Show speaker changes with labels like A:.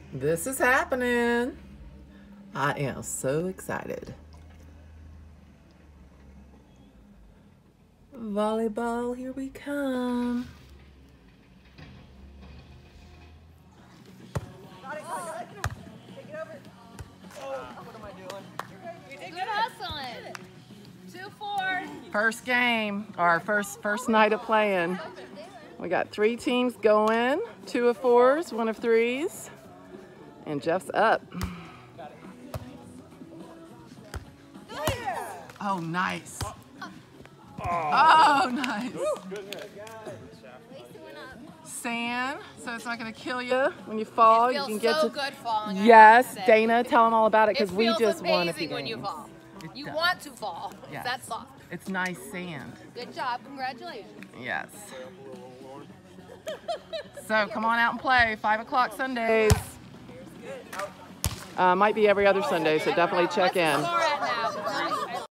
A: This is happening. I am so excited. Volleyball, here we come.
B: Good hustling. 2-4.
A: First game, our first night of playing. We got 3 teams going, 2 of 4s, 1 of 3s, and Jeff's up. Oh, nice. Oh, nice. Sand, so it's not going to kill you when you fall. You can get
B: so
A: to.
B: good falling.
A: Yes, Dana, tell them all about it because we just won a few
B: amazing when you
A: games.
B: fall.
A: It
B: You
A: does.
B: want to fall.
A: Yes.
B: That's soft.
A: It's nice sand.
B: Good job. Congratulations.
A: Yes. So come on out and play. 5 o'clock Sundays. Might be every other Sunday, so definitely check in.